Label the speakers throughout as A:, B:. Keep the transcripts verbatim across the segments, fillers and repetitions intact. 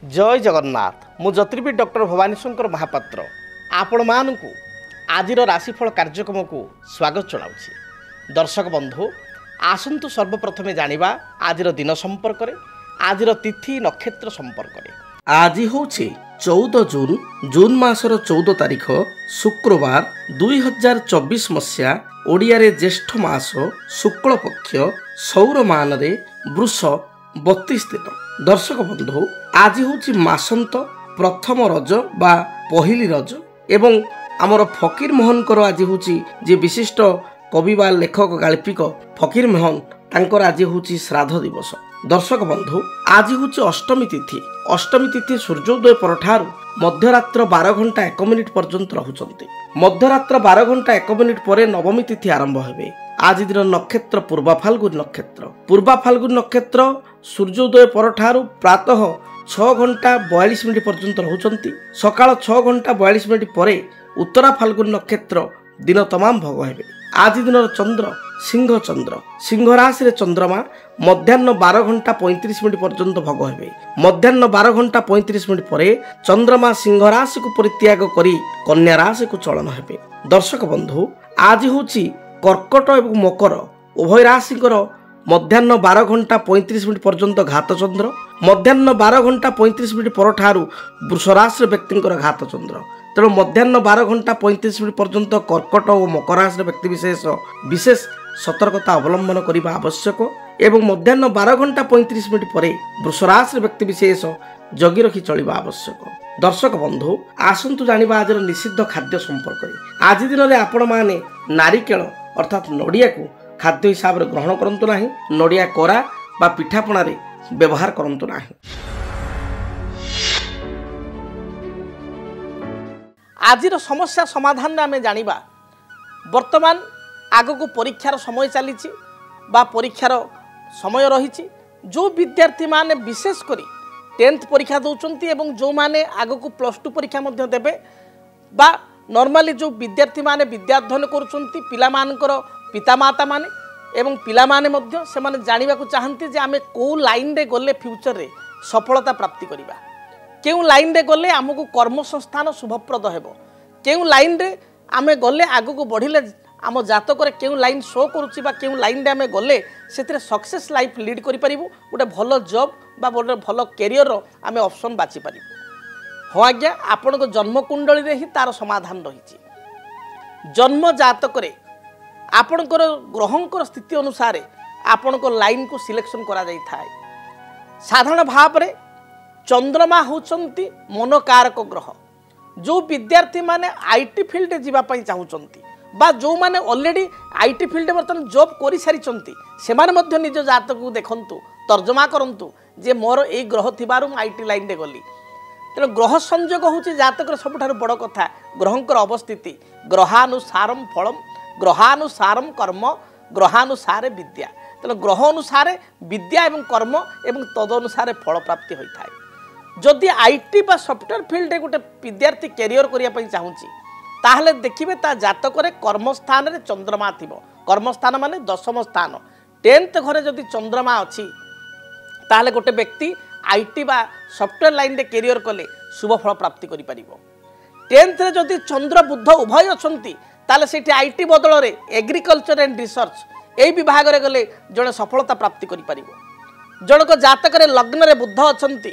A: जय जगन्नाथ मु ज्योतिर्विद डॉक्टर भवानी शंकर महापात्र आपण मानकु आज राशिफल कार्यक्रम को स्वागत चलाउछि। दर्शक बंधु आसंतु सर्वप्रथमे जानिबा आज दिन संपर्क में आज तिथि नक्षत्र संपर्क में। आज होछि चौदह जून जून मासर चौदह तारीख शुक्रवार दुई हजार चौबीस मसीहा ओडिया रे ज्येष्ठ मास शुक्ल पक्ष सौर मान रे वृष बत्तीस दिन। दर्शक बंधु आज होछि मासंत प्रथम रज बा पहिली रज एवं आमर फकीर मोहनकर आज होछि जे विशिष्ट कवि बा लेखक गाल्पिक फकीर मोहन तांकर आज होछि श्राद्ध दिवस। दर्शक बंधु आज होछि अष्टमी तिथि। अष्टमी तिथि सूर्योदय परठारु मध्यरात्र बारह घंटा एक मिनिट पर्यंत रहुचंती। मध्यरात्र बारह घंटा एक मिनिट पर नवमी तिथि आरंभ हेबे। आज दिन नक्षत्र पूर्वा फाल्गुन नक्षत्र। पूर्वा फाल्गुन नक्षत्र सूर्योदय परठारु प्रातः छह घंटा बयालीस मिनिट पर्यंत रहुचंती। सकाळ छह घंटा बयालीस मिनिट पर उत्तरा फाल्गुन नक्षत्र दिन तमाम भोग हेबे। आज दिन चंद्र सिंह चंद्र सिंह राशि रे चंद्रमा मध्याह्न बारह घंटा पैंतीस मिनिट पर्यंत भोग हेबे। मध्याह्न बारह घंटा पैंतीस मिनिट पर चंद्रमा सिंह राशि को परित्याग करी कन्या राशि को चलन हेबे। दर्शक बंधु आज होछि कर्कट एवं मकर उभय राशिकर मध्याह्न बारह घंटा पैंतीस मिनिट पर्यंत घात चंद्र। मध्याह्न बारह घंटा पैंतीस मिनिट पर ठारू वृष राशि व्यक्तिंकर घात चंद्र। तेणु मध्याह्न बारह घंटा पैंतीस मिनिट पर्यंत कर्कट और मकर राशि व्यक्ति विशेष विशेष सतर्कता अवलंबन करने आवश्यक एवं मध्याह्न बारह घंटा पैंतीस मिनिट पर वृष राशि व्यक्ति विशेष जगी रखी चलवा आवश्यक। दर्शक बंधु आसंतु जानिबा आज निषिद्ध खाद्य संपर्क। आज दिन में आपण माने नारिकेल अर्थात नड़िया को खाद्य हिसाब से ग्रहण करंतु नाही। नड़िया कोरा बा पिठापणा रे व्यवहार करंतु नाही। आज समस्या समाधान आम जानिबा वर्तमान आग को परीक्षार समय चली बा परीक्षार समय रही। जो विद्यार्थी माने विशेष करी टेन्थ परीक्षा दौरान एवं जो माने आग को प्लस टू परीक्षा मध्य देबे बा नॉर्मली जो विद्यार्थी माने विद्याध्ययन करुछंती पिला मानकर पितामाता माने एवं पिला माने मध्य से माने जानिबा को चाहंती जे आमे को लाइन रे गले फ्यूचर रे सफलता प्राप्ति करिबा। केउ लाइन रे गले हमको कर्म संस्थान शुभप्रद हेबो। केउ लाइन रे आमे गले आगु को बढ़िले आम जातक रे केउ लाइन शो करूची बा केउ लाइन रे आमे गले सेतिरे सक्सेस लाइफ लीड करि परिबो। गोटे भलो जॉब बा गोटे भलो कैरियर रो आमे ऑप्शन बाछि परिबो। हाँ आज्ञा आपण को जन्म कुंडली रे ही तार समाधान रही। जन्म जातक रे आपणकर ग्रहंकर स्थिति अनुसार आपण को लाइन को सिलेक्शन करा जाई थाए। साधारण भाव रे चंद्रमा होचंती मनोकारक ग्रह। जो विद्यार्थी माने आईटी फील्ड जीवा पई चाहुचंती बा जो माने ऑलरेडी आईटी फील्ड बर्तन जॉब करि सारिचंती से माने मध्य निज जातक को देखंतु तर्जमा करंतु जे मोर ए ग्रह थिबारु आईटी लाइन रे गली। तेणु ग्रह संयोग होची जातक सबुठारु बड़ कथा ग्रहंकर अवस्थिति। ग्रहानुसारम फलम ग्रहानुसारम कर्म ग्रहानुसारे विद्या। तेणु ग्रह अनुसारे विद्या एवं कर्म एवं तद अनुसारे फल प्राप्ति होता है। जदि आईटी बा सॉफ्टवेयर फील्ड गोटे विद्यार्थी कैरियर करने चाहूँगी ताहले देखिए ता जातक कर्मस्थान रे चंद्रमा थिबो। कर्मस्थान माने दशम स्थान। टेन्थ घरे जदि चंद्रमा अच्छी ताहले गोटे व्यक्ति आईटी बा सॉफ्टवेयर लाइन रे कैरियर कले शुभ फल प्राप्ति करि परिबो। टेन्थ रे जदि चंद्र बुध उभय अछंती ताले सेठी आईटी बदल रे एग्रीकल्चर एंड रिसर्च एई विभाग रे गले जणे सफलता प्राप्ति करि परिबो। जनक जातक रे लग्न रे बुध अछंती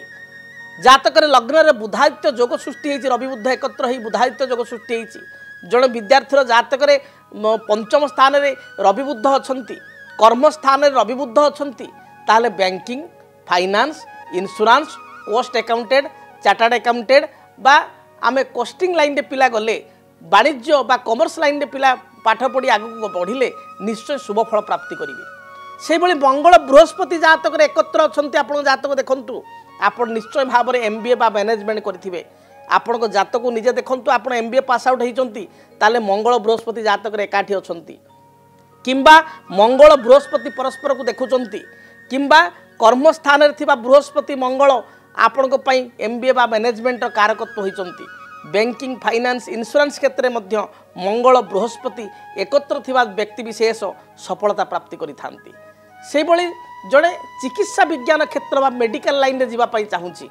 A: जातक रे लग्न रे बुधादित्य योग सृष्टि हेछि। रवि बुध एकत्र होई बुधादित्य योग सृष्टि हेछि। जणे विद्यार्थी जातक रे पंचम स्थान रे रवि बुध अछंती कर्म स्थान रे रवि बुध अछंती ताले banking finance insurance cost accountant chartered accountant बा आमे कोस्टिंग लाइन रे पिला गले वाणिज्य बा कॉमर्स लाइन रे पिला पाठ पढ़ी आगु बढ़िले निश्चय शुभ फल प्राप्ति करिवे। से भली मंगल बृहस्पति जातक रे एकत्र अछंती आपण जातक देखंतु आपण निश्चय भाव में एमबीए बा मैनेजमेंट करिथिबे। आपण को जातक को निजे देखंतु आपण एमबीए पास आउट होइचंती ताले मंगल बृहस्पति जातक रे एकाठी अछंती किंबा मंगल बृहस्पति परस्पर को देखुचंती किंबा कर्म स्थान रे थिबा बृहस्पति मंगल आपण को पई एमबीए बा मैनेजमेंट कारकत्व होइचंती। बैंकिंग फाइनान्स इन्शुरांस क्षेत्र में मंगल बृहस्पति एकत्र थिबा व्यक्ति विशेष सफलता प्राप्ति करिथांती। से भली जड़े चिकित्सा विज्ञान क्षेत्र बा मेडिकल लाइन रे जीवा पई चाहूची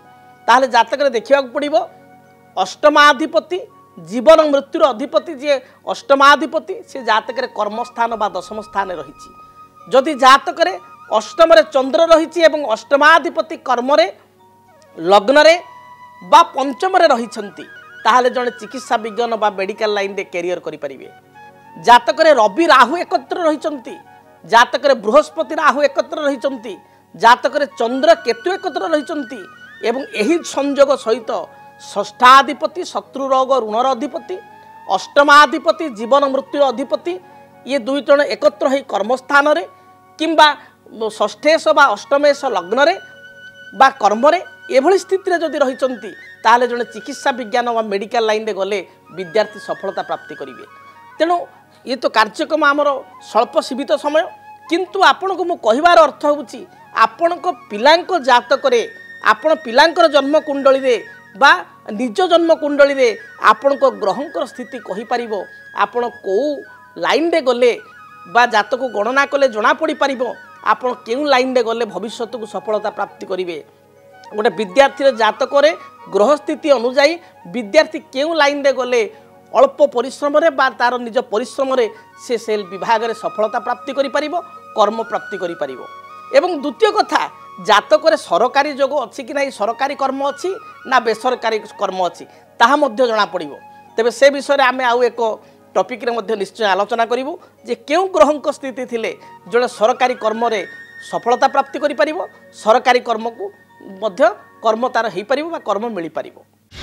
A: ताहले जातक देखा पड़ो अष्टमाधिपति जीवन मृत्युर अधिपति जी अष्टमाधिपति से जातक कर्मस्थान बा दशम स्थान रही जदि जातक अष्टम चंद्र रही अष्टमाधिपति कर्म लग्न बा पंचम रही ताहले जड़े चिकित्सा विज्ञान बा मेडिकल लाइन रे कैरियर करें। जातक रवि राहु एकत्र रही जातक बृहस्पति राहु एकत्र रही जातक चंद्र केतु एकत्र रही संयोग सहित षष्ठाधिपति शत्रु रोग ऋणर अधिपति अष्टमाधिपति जीवन मृत्युर अधिपति ये दुई जन एकत्र हो कर्मस्थान किंबा षष्ठेश बा अष्टमेश लग्न बा कर्म एभली स्थिति जदि रही ताहले जड़े चिकित्सा विज्ञान व मेडिकल लाइन रे गले विद्यार्थी सफलता प्राप्ति करेंगे। तेणु ये तो कार्यक्रम आमर स्वल्प सीमित समय किंतु आपण को मु कहिबार अर्थ होउची आपण को पिलांको जातक रे आपण पिलांकर जन्म कुंडली रे बा निज जन्म कुंडली रे आपण को ग्रहंकर स्थिति कहि परिबो आपण को लाइन रे गले बा जातक गणना कले जना पड़ी परिबो आपण केउ लाइन रे गले भविष्य को सफलता प्राप्ति करिवे। गोटे विद्यार्थी जातक ग्रह स्थिति अनुजाई विद्यार्थी केउ लाइन रे गले अल्प परिश्रम रे बा तार निज परिश्रम रे से सेल विभाग रे सफलता प्राप्ति करि परिबो कर्म प्राप्ति करि परिबो। एवं द्वितीय कथा जातक सरकारी जोग अच्छी कि ना सरकारी कर्म अच्छी ना बेसरकारी कर्म अच्छी ताहा मध्य जना पड़िबो। तेबे से विषय आमे आउ एक टॉपिक रे मध्य निश्चय आलोचना करिवु जे केउ ग्रहंक स्थिति थिले जड़े सरकारी कर्म रे सफलता प्राप्ति करि परिबो सरकारी कर्म को मध्य कर्म तार हेई परिबो बा कर्म मिली परिबो।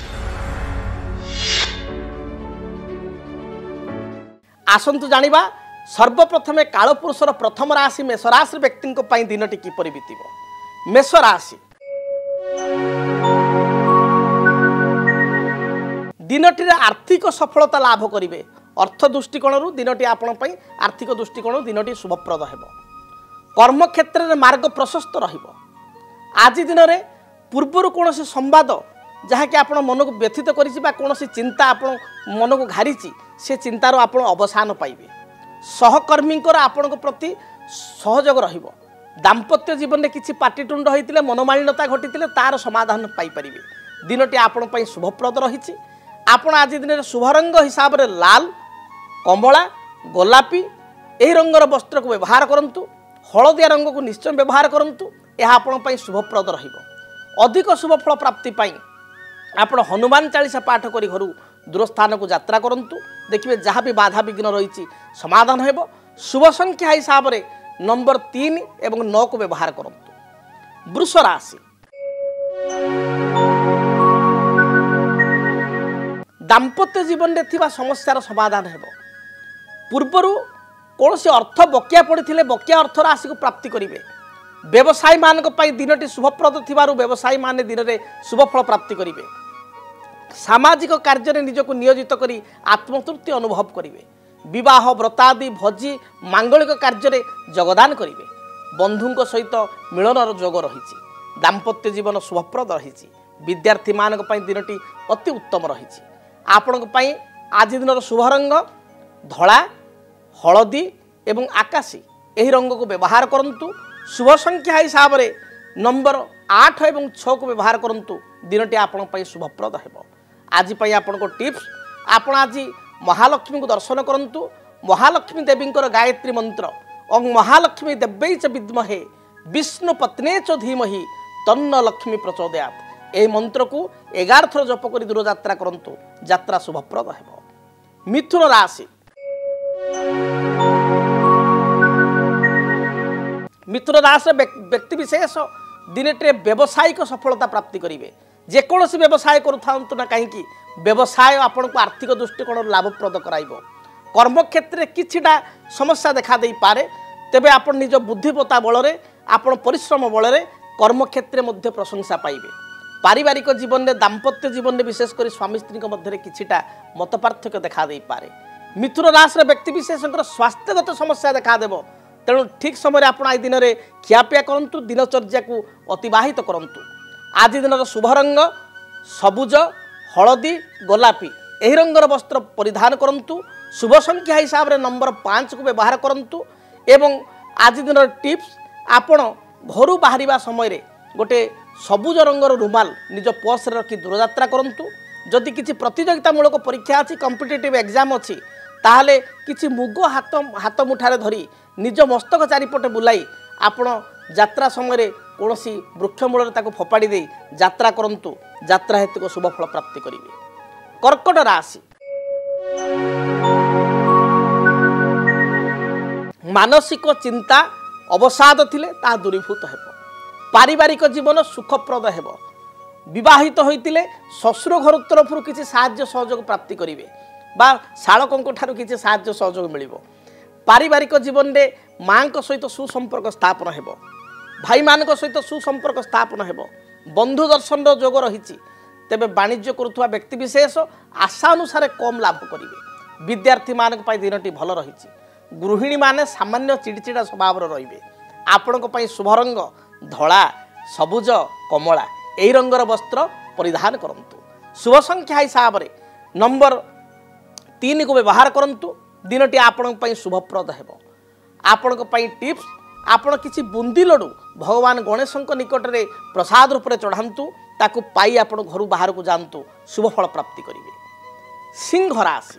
A: आसंतु जानिबा सर्वप्रथमे कालपुरुषर प्रथम राशि मेष राशि व्यक्ति पई दिनटी किपरि बीतिबो। मेष राशि दिनटी आर्थिक सफलता लाभ करिवे अर्थ दृष्टिकोण दिनटी आपण पई आर्थिक दृष्टिकोण दिनटी शुभप्रद हेबो। कर्म क्षेत्र में मार्ग प्रशस्त रहिबो। आज दिन में पूर्वर कौन संवाद जहाँकि आप मन को व्यथित कौन चिंता आप मन को घारी से चिंतार आप अवसान पाइबे। सहकर्मी आपण प्रति सहयोग रहिबो। दाम्पत्य जीवन में किसी पाटितुंड होते मनोमालिन्यता घटी तार समाधान पाइपर। दिनटी आपण पई शुभप्रद रही। आपण आज दिन शुभ रंग हिसाब से लाल कमला गोलापी यही रंगर वस्त्र को व्यवहार करंतु। हलदिया रंग को निश्चय व्यवहार करंतु। यह आपण पई शुभप्रद रहिबो। अधिक शुभफल प्राप्ति पाई आपण हनुमान चालीसा पाठ करी घर दूर स्थान को यात्रा करंतु। देखिए जहाँ भी बाधा विघ्न रही समाधान हेबो। शुभ संख्या हिसाब से नंबर तीन एवं नौ को व्यवहार करंतु। वृष राशि दाम्पत्य जीवन में थिबा समस्यार समाधान हेबो। पूर्वर कौन से अर्थ बकिया पड़े बकिया अर्थ राशि को प्राप्ति करेंगे। व्यवसायी मान दिनटी शुभप्रद थिबारु व्यवसायी माने दिन में शुभफल प्राप्ति करेंगे। सामाजिक कार्य में निजक नियोजित करी आत्मतृप्ति अनुभव करेंगे। विवाह व्रतादि भोजी मांगलिक कार्य में योगदान करेंगे। बंधुओं सहित मिलनर जोग रही। दाम्पत्य जीवन शुभप्रद रही। विद्यार्थी मान दिनटी अति उत्तम रही। आपण आज दिन शुभ रंग धला हलदी एवं आकाशी यही रंग को व्यवहार करंतु। शुभ संख्या हिसाब से नंबर आठ एवं छः को व्यवहार करंतु। दिनटी आपण पई शुभप्रद हेबो। आज पई आपण को टिप्स आपण आज महालक्ष्मी को दर्शन करंतु। महालक्ष्मी देवी गायत्री मंत्र ओं महालक्ष्मी देव्यै च विद्महे विष्णु पत्ने च धीमहि तन्न लक्ष्मी प्रचोदयात् यह मंत्र को एगार थर जप कर दूर यात्रा करंतु। यात्रा शुभप्रद हेबो। मिथुन राशि मिथुन राशि व्यक्ति विशेष दिनटे व्यावसायिक सफलता प्राप्ति करेंगे। जेकोसी व्यवसाय करूँ ना कहीं व्यवसाय आपण को आर्थिक दृष्टिकोण लाभप्रद कराइबो। कर्म क्षेत्र में किछिटा समस्या देखा दे पारे तेबे आपण निज बुद्धिमत्ता बल में आपण परिश्रम बल में कर्म क्षेत्र में प्रशंसा पाइबे। पारिवारिक जीवन में दाम्पत्य जीवन में विशेषकर स्वामी स्त्री मध्य किछिटा मत पार्थक्य देखा दे पारे। मिथुन राशि व्यक्ति विशेष स्वास्थ्यगत समस्या देखा देव। तेणु ठीक समय आप आज दिन में खियापिया करूँ दिनचर्या को अतिवाहित करूँ। आज दिन शुभ रंग सबुज हलदी गोलापी यही रंगर वस्त्र परिधान करूँ। शुभ संख्या हिसाब से नंबर पाँच को व्यवहार करूँ। एवं आज दिन टिप्स आपण घर बाहर समय गोटे सबुज रंगर रुमाल निज पर्स रखी दूरयात्रा करूँ। जदि किसी प्रतियोगितामूलक परीक्षा अच्छी कॉम्पिटिटिव एग्जाम अच्छी ताहले किसी मुग हाथ हाथ मुठारे धरी निज मस्तक चारिपटे बुलाई आपण यात्रा समय कौन वृक्षमूल फोपाड़ी दे यात्रा करंतु। यात्रा हेतु शुभफल प्राप्ति करेंगे। कर्कट राशि मानसिक चिंता अवसाद थिले ता दूरीभूत हेब। पारिवारिक जीवन सुखप्रद हेब। विवाहित होइतिले शशुर घर तरफ किसी साहाय्य सहयोग प्राप्ति करेंगे बा शालकों ठारू किसी साहाय्य सहयोग मिलिबो। पारिवारिक जीवन में माँ सहित सुसंपर्क स्थापन हेब। भाई मान सहित सुसंपर्क स्थापन हेब। बंधु दर्शन जोग रही तेबे वाणिज्य करुवा व्यक्ति विशेष आशा अनुसार कम लाभ करेंगे। विद्यार्थी मान दिनटी भल रही। गृहिणी माने सामान्य चिड़चिड़ा स्वभाव रे। आपण शुभ रंग धला सबुज कमला यही रंगर वस्त्र परिधान करंतु। शुभ संख्या हिसाब से नंबर तीन को व्यवहार करंतु। दिनटी आपण शुभप्रद हेब। आपण टिप्स आपण किसी बुंदी लडू भगवान गणेश निकट में प्रसाद रूप से चढ़ातु। ताकू पाई आपण घर बाहर को जातु शुभफल प्राप्ति करेंगे। सिंह राशि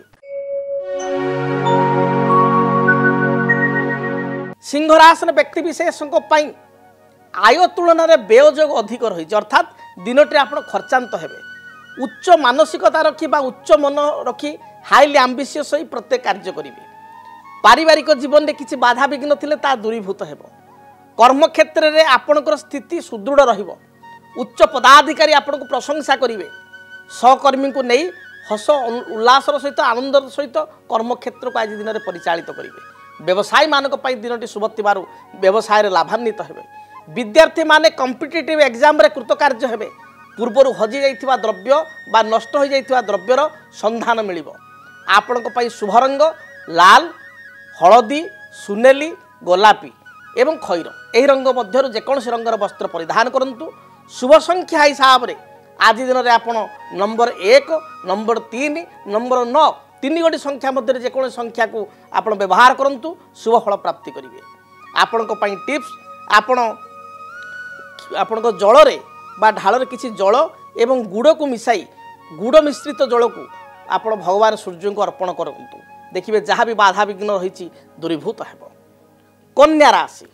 A: सिंह राशि व्यक्ति विशेषों आय तुलन में व्ययोग अधिक रही अर्थात दिनटी आप खर्चांत हेबे। उच्च मानसिकता रखी बा उच्च मन रखी हाईली आम्बिशियस होई प्रत्येक कार्य करेंगे। पारिवारिक जीवन में किसी बाधा विघ्न थिले ता दूरीभूत हेब। कर्म क्षेत्र में आपणकर स्थिति सुदृढ़ रहिबो। उच्च पदाधिकारी आपको प्रशंसा करेंगे। सहकर्मी को नहीं हस उल्लास सहित आनंद सहित कर्म क्षेत्र को आज दिन में परिचालित करेंगे। व्यवसायी मान दिनटी शुभ थिबारु व्यवसाय लाभान्वित हेबे। विद्यार्थी माने कॉम्पिटिटिव एग्जाम रे कृतकार्य हेबे। पूर्वर हजि जाइथिबा द्रव्य बा नष्ट हो जाइथिबा द्रव्यर संधान मिलिबो। आपणक पई शुभ रंग लाल हलदी सुनेली गोलापी एवं खैर यही रंग मध्यरु जेकोसी रंगर वस्त्र परिधान करंतु। शुभ संख्या हिसाब से आज दिन में आप नंबर एक नंबर तीन नंबर नौ तीन गोटी संख्या मध्य जेको संख्या को आप व्यवहार करंतु शुभ फल प्राप्ति करेंगे। आपण टिप्स आपण आपण जल बा ढाल किसी जल एवं गुड़ को मिसाई गुड़ मिश्रित जल को आप भगवान सूर्य को अर्पण करंतु। देखिए जहाँ भी बाधा विघ्न रही दूरीभूत हेब। कन्या राशि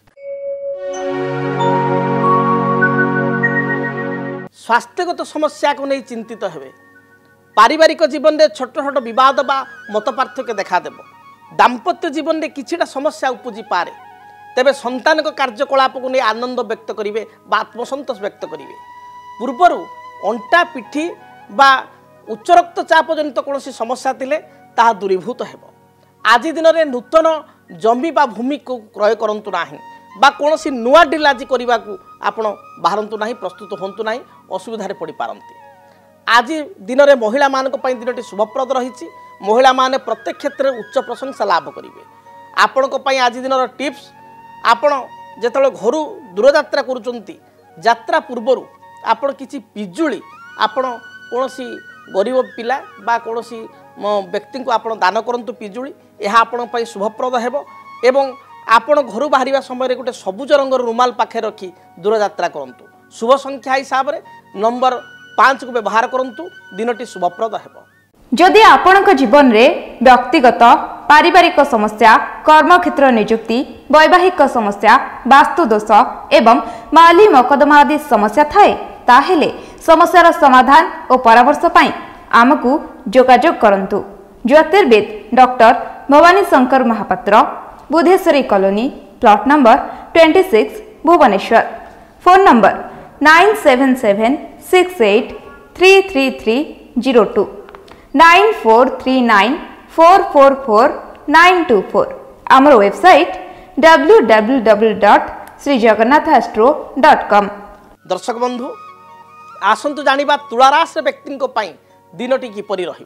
A: स्वास्थ्यगत समस्या को नहीं चिंतित हेबे। पारिवारिक जीवन में छोट छोट विवाद बा मत पार्थक्य देखादेव। दाम्पत्य जीवन में किछिटा समस्या उपजी पारे तेबे संतान को कार्यकलाप को नहीं आनंद व्यक्त करेंगे बा आत्मसंतोष व्यक्त करेंगे। पूर्वर अंटा पिठी बा उच्च रक्तचाप जनित कौन समस्या थिले ताहा दूरीभूत हेब। आज दिन में नूतन जमी बा भूमि को क्रय करंतु नाही बा कौन नुआ डिल आज करने को आपण बाहरतु ना प्रस्तुत हूँ ना असुविधा पड़ पारती। आज दिन में महिला मान दिनटी शुभप्रद रही। महिला माने प्रत्येक क्षेत्र में उच्च प्रशंसा लाभ करेंगे। आपण आज दिन टिप्स आपण जिते घर दूरयात्रा करुँच यात्रा पूर्वर आपण किसी पिजुली आपण कौन गरीब पिला बा कौन व्यक्ति को आपण दान करंतु पिजुली यह आपण शुभप्रद हेब। एवं आपण घर बाहर समय गोटे सबुज रंगर रुमाल पाखे रखी दूरयात्रा करंतु। शुभ संख्या हिसाब से नंबर पाँच को व्यवहार करंतु। दिनटी शुभप्रद हेब।
B: जदि आपणक जीवन में व्यक्तिगत पारिवारिक समस्या कर्मक्षेत्र नियुक्ति वैवाहिक समस्या वास्तु दोष एवं माली मकदमा आदि समस्या थाए ताहेले समस्यार समाधान और परामर्श पाई आमकु जोगाजोग करंतु। ज्योतिर्विद doctor Bhavani Shankar Mahapatra Budheswari colony plot number छब्बीस Bhubaneswar. Phone number nine seven seven six eight three three three zero two nine four three nine four four four nine two four. आमर website W W W dot Shri Jagannath astro dot com.
A: दर्शक बंधु आसंतु जानिबा तुला राशि व्यक्ति दिनटी किपरि रहिब।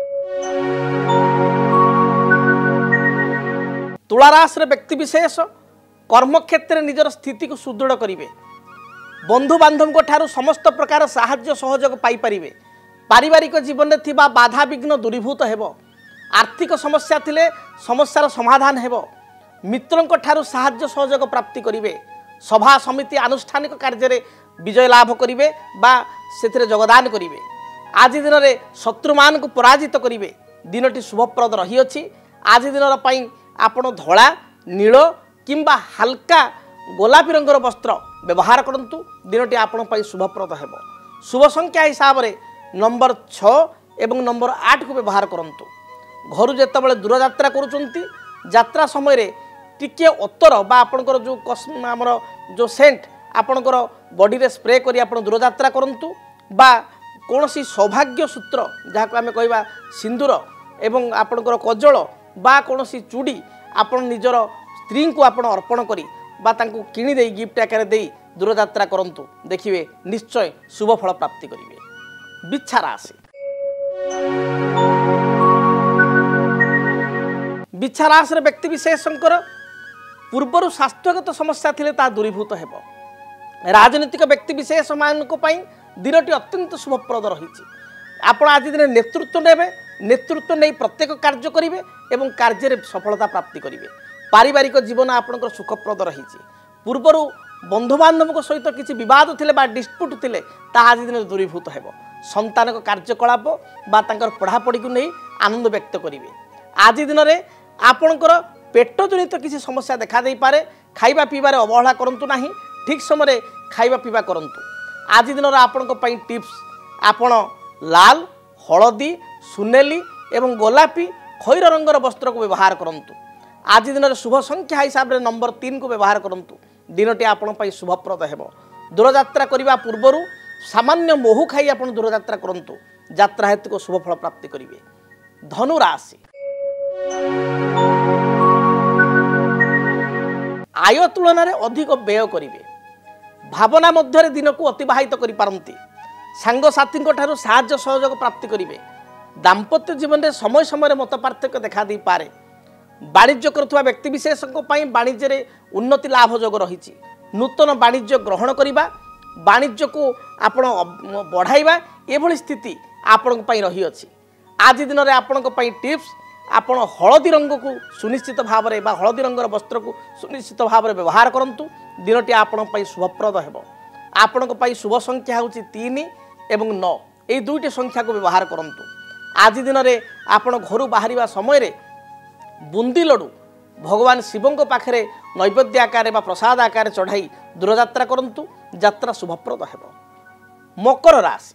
A: तुला राशि व्यक्ति विशेष कर्मक्षेत्र निजर स्थिति को सुदृढ़ करेंगे। बंधु बांधव ठारू समस्त प्रकार साहाय्य सहयोग पाई परिबे। पारिवारिक जीवन में थिबा बाधा विघ्न दूरीभूत हेब। आर्थिक समस्या थिले समस्यार समाधान हेब। मित्रों ठारू साहाय्य सहयोग प्राप्ति करेंगे। सभा समिति आनुष्ठानिक कार्य विजय लाभ करेंगे बा से योगदान करेंगे। आज दिन में शत्रु मान को पराजित करेंगे। दिनटी शुभप्रद रही अछि। आज दिन आपण धला नील किंबा हल्का गोलापी रंगर वस्त्र व्यवहार करंतु। दिनटी आपण शुभप्रद हेबो। शुभ संख्या हिसाब से नंबर छः एवं नंबर आठ को व्यवहार करंतु। घर जेतबेले दूर यात्रा करूचंती यात्रा समय रे टिके अतर बा आपणकर जो आमर जो सेंट आपणकर बॉडी रे स्प्रे करी आपण दूर यात्रा करंतु बा कौनसी सौभाग्य सूत्र जहाँ को आम कहवा सिंदूर एवं आपणकर कजल बा कौनसी चूड़ी आपण निजर स्त्री को आपण अर्पण करी बा तांको किणी देई गिफ्ट आकार देई दूर यात्रा करंतु। देखिए निश्चय शुभ फल प्राप्ति करिवे। बिच्छा राशि बिच्छा राशि व्यक्ति विशेषकर पूर्वर स्वास्थ्यगत समस्या थिले ता दूरीभूत हेबो। राजनीतिक व्यक्ति विशेष मानक पई दिनटी अत्यंत शुभप्रद रही। आपण आज दिन नेतृत्व नेबे नेतृत्व नहीं प्रत्येक कार्य करेंगे एवं कार्य सफलता प्राप्ति करेंगे। पारिवारिक जीवन आपंकर सुखप्रद रही। पूर्वर बंधु बांधव सहित किसी बद थे डिस्प्यूट थे आज दिन दूरीभूत हेब। संतान कार्यकलाप बा तांकर पढ़ापढ़ी को नहीं आनंद व्यक्त करेंगे। आज दिन में आपणकर पेट जनित किसी समस्या देखा दे पारे। खाइबा पीबार अवहेला करंतु नाही। ठीक समय खाइबा पीबा करंतु। आज दिन आपण टिप्स आपण लाल हलदी सुनेली एवं गोलापी खैर रंगर वस्त्र को व्यवहार करंतु। आज दिन शुभ संख्या हिसाब से नंबर तीन को व्यवहार करंतु। दिनटी आपण शुभप्रद हेब। दूर यात्रा करने पूर्वर सामान्य मोहु खाई आप दूर यात्रा करंतु। यात्रा हेतु को शुभ फल प्राप्ति करेंगे। धनु राशि आय तुलन में अधिक व्यय करेंगे। भावना मध्य दिन को अतिबाहित करि सांगसाथी साहाय्य सहयोग प्राप्ति करेंगे। दाम्पत्य जीवन में समय समय मत पार्थक्य देखा दे पारे। वाणिज्य करुवा व्यक्ति विशेष वाणिज्य रे उन्नति लाभ जोग रही। नूतन वाणिज्य ग्रहण करने वाणिज्य को आपण बढ़ाइबा एभली स्थिति आपण रही अछि। आज दिन में आपण टिप्स आपण हलदी रंग को सुनिश्चित भाव में हलदी रंगर वस्त्र को सुनिश्चित भाव में व्यवहार करंतु। दिनटी आपण शुभप्रद हेब। आपण शुभ संख्या होची तीन एवं नौ ये दुईटी संख्या को व्यवहार करंतु। आज दिन में आपण घर बाहर समय रे बुंदी लड्डू भगवान शिवों पाखे नैवेद्य आकार बा प्रसाद आकार चढ़ाई दूर यात्रा करंतु। यात्रा शुभप्रद हेब। मकर राशि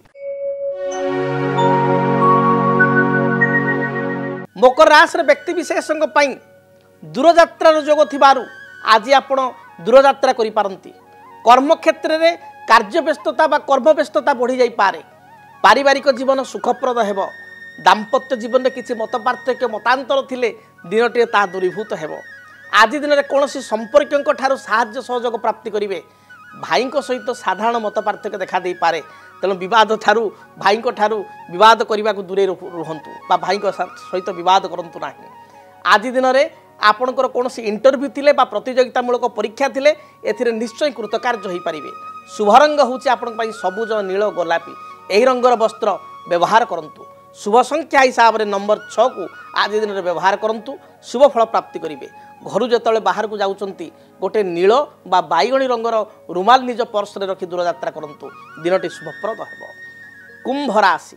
A: मकर राशि व्यक्ति विशेष दूर यात्रार जोग थिबारु आज आपण दूर यात्रा करि पारंती। कर्म क्षेत्र में कार्य व्यस्तता बा कर्म व्यस्तता बढ़ी जाई पारे। पारिवारिक जीवन सुखप्रद हेब। दाम्पत्य जीवन में किसी मत पार्थक्य मतांतर थिले दिनटी ता दूरीभूत हेब। आज दिन में कौन संपर्कों ठारू साहाय्य सहयोग प्राप्ति करेंगे। भाई सहित साधारण मत पार्थक्य देखा दे पारे। तेणु बद ठारू भाई ठारू बद करने को दूरे रुहतु बा भाई सहित बद करूँ ना। आज दिन में आपणकर कौन इंटरव्यू थिले बा प्रतियोगितामूलक परीक्षा थिले एथिरे निश्चय कृतकार्य हो पारे। शुभ रंग होची आपण सबुज नील गोलापी यही रंगर वस्त्र व्यवहार करंतु। शुभ संख्या हिसाब से नंबर छः को आज दिन में व्यवहार करंतु। शुभ फल प्राप्ति करेंगे। घर जो बाहर को जाउचंती गोटे नील बा बैगणी रंगर रुमाल निज पर्स रे रखी दूर यात्रा करंतु। दिनटी शुभप्रद हेब। कुंभ राशि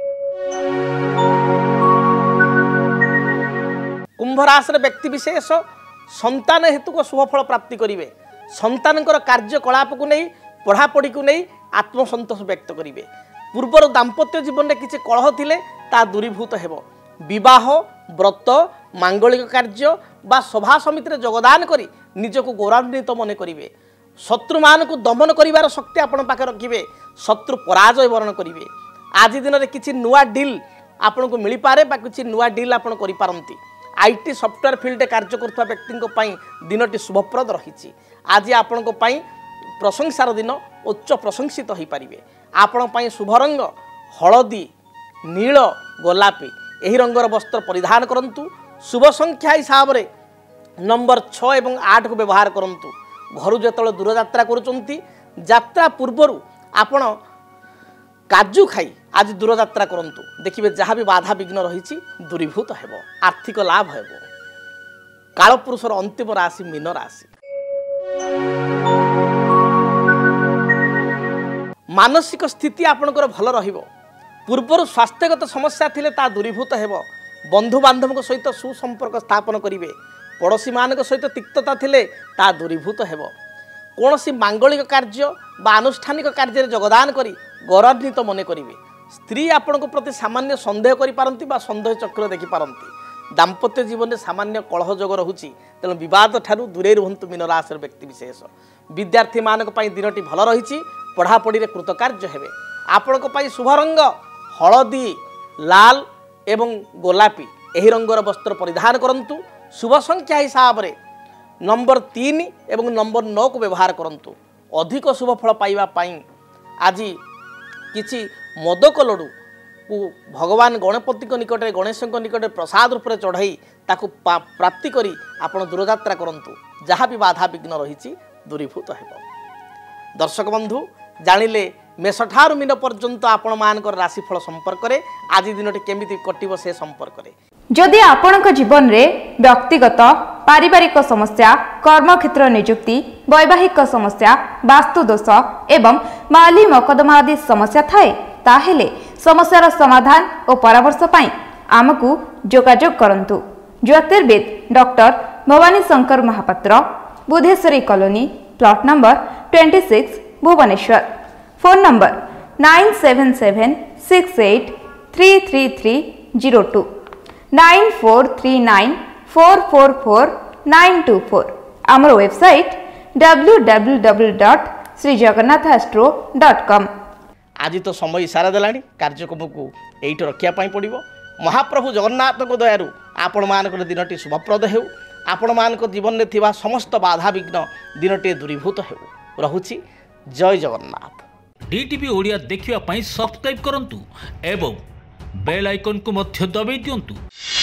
A: कुंभ राशि व्यक्ति विशेष संतान हेतु को शुभ फल प्राप्ति करेंगे। संतानकर कार्यकलाप को नहीं पढ़ापढ़ी को नहीं आत्मसंतोष व्यक्त करेंगे। पूर्वर दाम्पत्य जीवन में किसी कलह थिले ता दूरीभूत हेब। विवाह व्रत मांगलिक कार्य बा सभा समिति योगदान करी निजको गौरवान्वित मन करेंगे। शत्रु मान को दमन करिवार शक्ति आपण पाखे रखिए। शत्रु पराजय वर्ण करेंगे। आज दिन में किसी नुआ डील आपण को मिल पारे बा किसी नुआ डील आपण करि पारंती। आईटी सॉफ्टवेयर फील्ड कार्य करता व्यक्ति दिनटी शुभप्रद रही। आज आपण प्रशंसार दिन उच्च प्रशंसित हो पारे। आपण शुभ रंग हलदी नील गोलापी यही रंगर वस्त्र परिधान करंतु। शुभ संख्या हिसाब से नंबर छः एवं आठ को व्यवहार करंतु। घर जो दूर यात्रा करुचंती यात्रा पूर्वर आपण काजू खाई आज दूर यात्रा करंतु। देखिए जहाँ भी बाधा विघ्न रही दूरीभूत हेब। आर्थिक लाभ हेब। कालपुरुषर अंतिम राशि मीन राशि। मानसिक स्थिति आपणकर भल रहिबो पूर्वर स्वास्थ्यगत समस्या थिले ता दूरीभूत हेबो बंधु बांधव सहित सुसंपर्क स्थापन करिवे पड़ोशी मान सहित तिक्तता थिले ता दूरीभूत हेबो कौनसी मांगलिक कार्य बा आनुष्ठानिक कार्य योगदान करी गौरवान्वित मन करिवे स्त्री आपण प्रति सामान्य संदेह करि पारंती बा संदेह चक्र देखि पारंती दाम्पत्य जीवन में सामान्य कलह जोग रहुची तेणु विवाद ठारू दूरे रुहतु मीन राशि व्यक्ति विशेष विद्यार्थी मानक पई दिनटी भल रही पढ़ापढ़ी कृतकार्य हेबे आपण शुभ रंग हलदी लाल एवं गोलापी एही रंगर वस्त्र परिधान करंतु शुभ संख्या हिसाब रे नंबर तीन एवं नंबर नौ को व्यवहार करंतु अधिक शुभ फल पाइबा पाई आज किछि मोदक लड्डू को भगवान गणपति निकट गणेश निकट प्रसाद रूप में चढ़ाई ताकू प्राप्ति करी आपण दूरयात्रा करंतु जहाँ भी बाधा विघ्न रही दूरीभूत हेब दर्शक बंधु जानिले मेष ठारू मीन पर्यंत आपण मानकर राशिफल संपर्क में आज दिनटी केमिति कटिबो से संपर्क में
B: जदि आपणक जीवन रे व्यक्तिगत पारिवारिक समस्या कर्मक्षेत्र नियुक्ति वैवाहिक समस्या वास्तु दोष एवं माली मकदमा आदि समस्या थाए ताहेले समस्यार समाधान और परामर्श पाई आमकु जोगाजोग करंतु ज्योतिर्विद doctor Bhavani Shankar Mahapatra Budheswari colony plot number छब्बीस Bhubaneswar phone number nine seven seven six eight three three three zero two nine four three nine four four four nine two four आमर website W W W dot Shri Jagannath astro dot com.
A: आज तो समय इशारा देलानी कार्यक्रम को eight रखिया पाई पड़िबो महाप्रभु जगन्नाथ को दयारु आपण मानकर दिनटी शुभप्रद हेउ आपण मानक जीवन में थिबा समस्त बाधा विघ्न दिनटी दूरीभूत हेउ रहुछि जय जगन्नाथ।
C: डीटीवी ओडिया देखिवा पाई सब्सक्राइब करंतु एवं बेल आइकन को मध्य दबाई दियंतु।